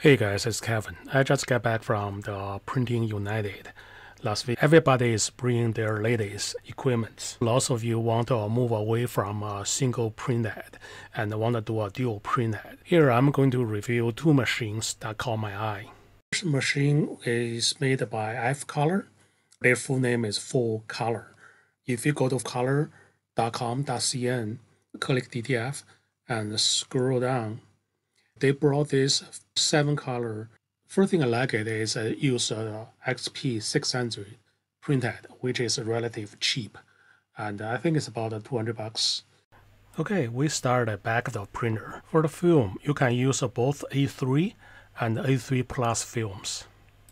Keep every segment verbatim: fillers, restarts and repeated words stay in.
Hey guys, it's Kevin. I just got back from the Printing United last week. Everybody is bringing their latest equipment. Lots of you want to move away from a single printhead and want to do a dual printhead. Here I'm going to review two machines that caught my eye. This machine is made by FCOLor. Their full name is FCOLor. If you go to color dot com dot c n, click D T F, and scroll down, they brought this seven color. First thing I like it is I use a X P six hundred printhead, which is relatively cheap, and I think it's about two hundred bucks. Okay, we start at back of the printer. For the film, you can use both A three and A three plus films.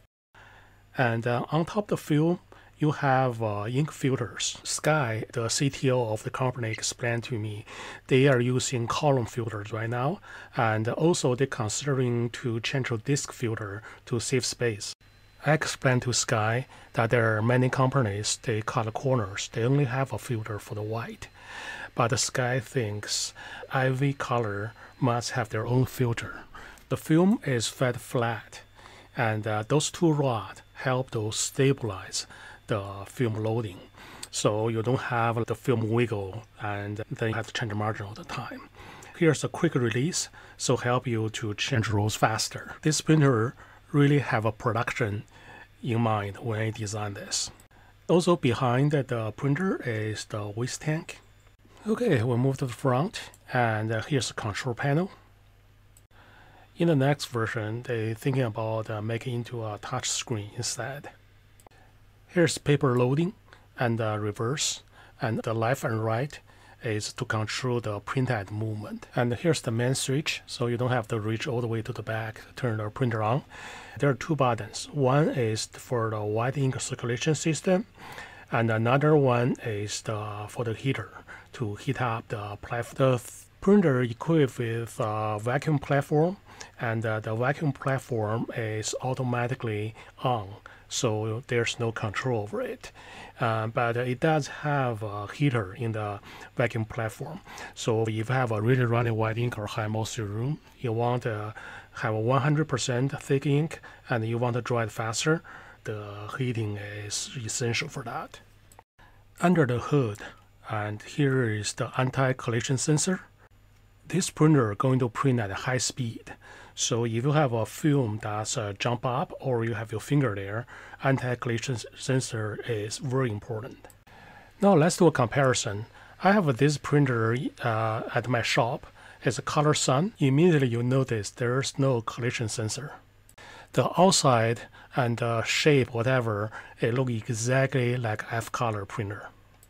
And uh, on top of the film, you have uh, ink filters. Sky, the C T O of the company, explained to me they are using column filters right now, and also they're considering to change to disk filter to save space. I explained to Sky that there are many companies, they cut corners, they only have a filter for the white. But Sky thinks I V color must have their own filter. The film is fed flat, and uh, those two rods help to stabilize the film loading, so you don't have the film wiggle and then you have to change the margin all the time. Here's a quick release, so help you to change rolls faster. This printer really have a production in mind when I designed this. Also behind the printer is the waste tank. Okay, we'll move to the front, and uh, here's the control panel. In the next version, they're thinking about uh, making into a touch screen instead. Here's paper loading and the reverse, and the left and right is to control the printhead movement. And here's the main switch, so you don't have to reach all the way to the back to turn the printer on. There are two buttons. One is for the white ink circulation system, and another one is the, for the heater to heat up the platform. The printer equipped with a vacuum platform, and uh, the vacuum platform is automatically on, so there's no control over it. Uh, but it does have a heater in the vacuum platform. So if you have a really running white ink or high moisture room, you want to have a one hundred percent thick ink, and you want to dry it faster, the heating is essential for that. Under the hood, and here is the anti-collision sensor. This printer is going to print at high speed. So if you have a film that's uh, jump up or you have your finger there, anti-collision sensor is very important. Now let's do a comparison. I have this printer uh, at my shop. It's a Color Sun. Immediately you notice there's no collision sensor. The outside and the shape, whatever, it looks exactly like FColor printer.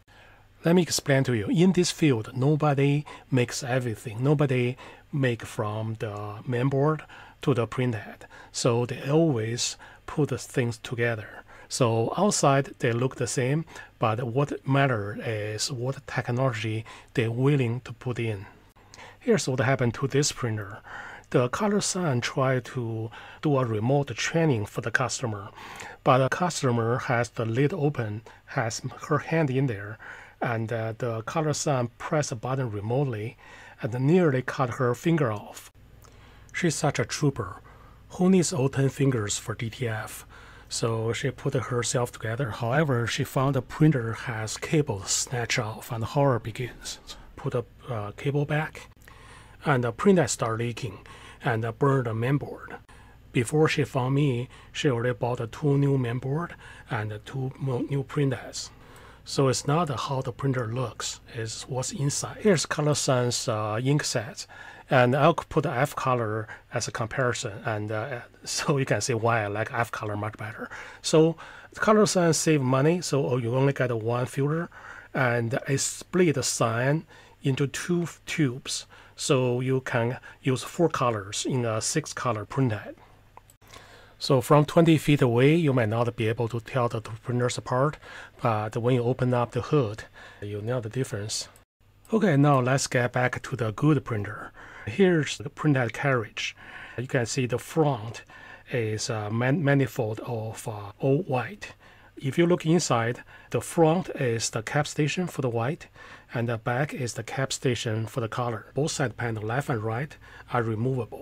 Let me explain to you. In this field, nobody makes everything. Nobody make from the mainboard to the printhead. So they always put the things together. So outside, they look the same, but what matters is what technology they're willing to put in. Here's what happened to this printer. The Color Sun tried to do a remote training for the customer, but the customer has the lid open, has her hand in there, and uh, the Color Sun pressed a button remotely and nearly cut her finger off. She's such a trooper. Who needs all ten fingers for D T F? So she put herself together. However, she found the printer has cable snatched off, and the horror begins. Put a uh, cable back, and the printhead started leaking and uh, burned the mainboard. Before she found me, she already bought a two new mainboard and two new printheads. So it's not how the printer looks, it's what's inside. Here's Color Sun's uh, ink set, and I'll put FColor as a comparison, and uh, so you can see why I like FColor much better. So Color Sun save money, so you only get one filter, and it split the cyan into two tubes, so you can use four colors in a six color printhead. So from twenty feet away, you might not be able to tell the two printers apart, but when you open up the hood, you know the difference. Okay, now let's get back to the good printer. Here's the printhead carriage. You can see the front is a man manifold of uh, all white. If you look inside, the front is the cap station for the white, and the back is the cap station for the color. Both side panel, left and right, are removable.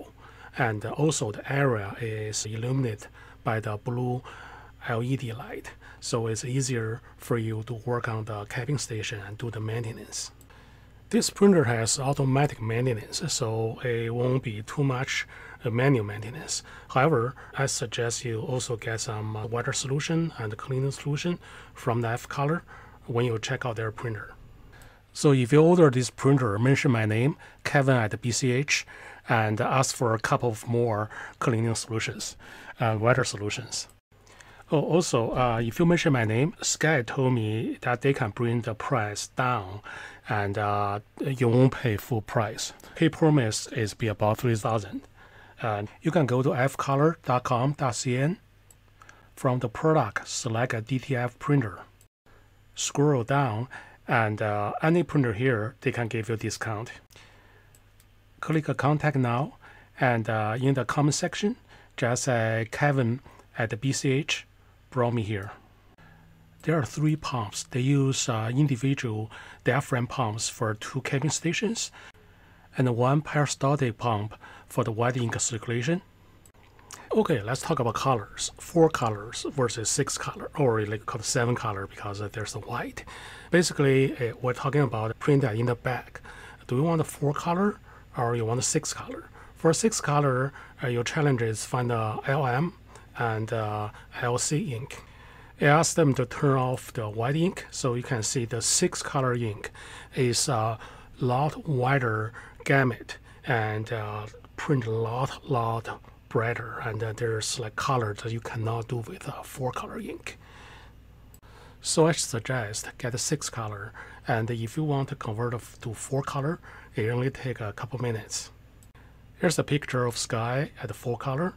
and also the area is illuminated by the blue L E D light, so it's easier for you to work on the capping station and do the maintenance. This printer has automatic maintenance, so it won't be too much manual maintenance. However, I suggest you also get some water solution and cleaning solution from the FCOLOR when you check out their printer. So if you order this printer, mention my name, Kevin at B C H, and ask for a couple of more cleaning solutions and water solutions. Oh, also, uh, if you mention my name, Sky told me that they can bring the price down, and uh, you won't pay full price. He promised it's be about three thousand. And you can go to f color dot com dot c n. From the product, select a D T F printer. Scroll down, and uh, any printer here, they can give you a discount. Click Contact Now, and uh, in the comment section, just say Kevin at the B C H brought me here. There are three pumps. They use uh, individual diaphragm pumps for two capping stations, and one peristaltic pump for the white ink circulation. Okay, let's talk about colors. Four colors versus six color, or like called seven color because uh, there's the white. Basically, uh, we're talking about printhead in the back. Do you want a four color or you want a six color? For six color, uh, your challenge is find a L M and uh, L C ink. I asked them to turn off the white ink, so you can see the six color ink is a lot wider gamut and uh, print a lot, lot brighter, and uh, there's like color that you cannot do with a four color ink. So I suggest get a six color, and if you want to convert it to four color, it only take a couple minutes. Here's a picture of Sky at four color.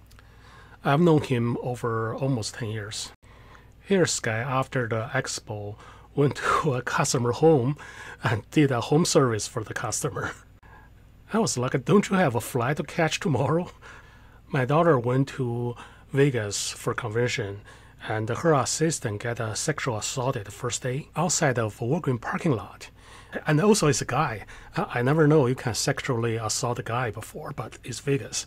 I've known him over almost ten years. Here's Sky after the expo, went to a customer home and did a home service for the customer. I was like, don't you have a flight to catch tomorrow? My daughter went to Vegas for convention, and her assistant got uh, sexual assaulted the first day outside of a Walgreens parking lot. And also it's a guy. I, I never know you can sexually assault a guy before, but it's Vegas.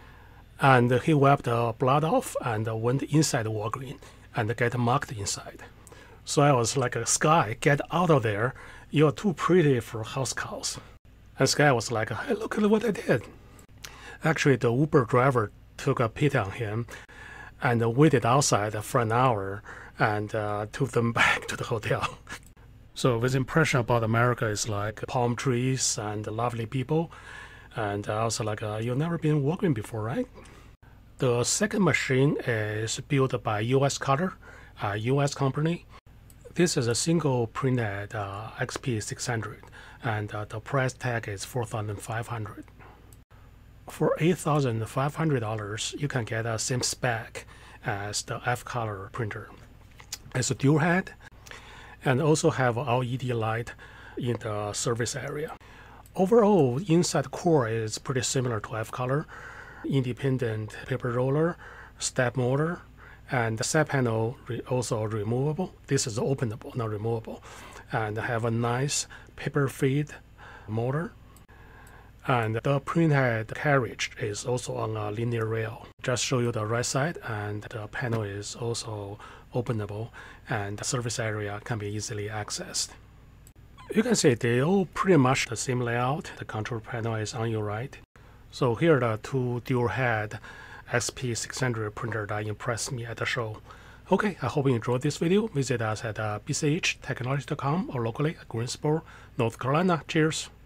And he wiped the blood off and went inside the Walgreens and get marked inside. So I was like, Sky, get out of there. You're too pretty for house calls. And Sky was like, hey, look at what I did. Actually, the Uber driver took a pity on him and waited outside for an hour and uh, took them back to the hotel. So his impression about America is like palm trees and lovely people. And I was like, uh, you've never been Walgreens before, right? The second machine is built by USCutter, a U S company. This is a single printhead uh, X P six hundred, and uh, the price tag is four thousand five hundred dollars. For eight thousand five hundred dollars, you can get a same spec as the FCOLOR printer. It's a dual head, and also have L E D light in the service area. Overall, inside core is pretty similar to FCOLOR. Independent paper roller, step motor, and the side panel re also removable. This is openable, not removable. And have a nice paper feed motor. And the printhead carriage is also on a linear rail. Just show you the right side, and the panel is also openable, and the surface area can be easily accessed. You can see they all pretty much the same layout. The control panel is on your right. So here are the two dual head X P six hundred printer that impressed me at the show. Okay, I hope you enjoyed this video. Visit us at uh, B C H technologies dot com or locally at Greensboro, North Carolina. Cheers!